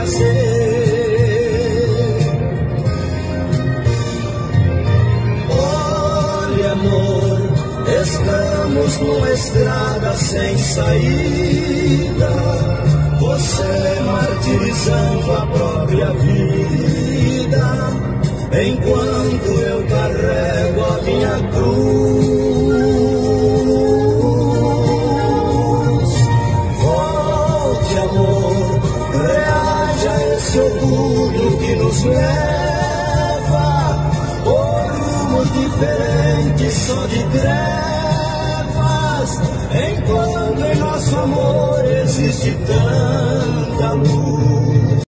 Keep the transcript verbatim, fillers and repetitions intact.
fazer. Olha, amor, estamos numa estrada sem saída, você martirizando a própria vida, enquanto eu carrego a minha cruz. Volte, amor, reaja a esse orgulho que nos leva por rumos diferentes, só de trevas, enquanto em nosso amor existe tanta luz.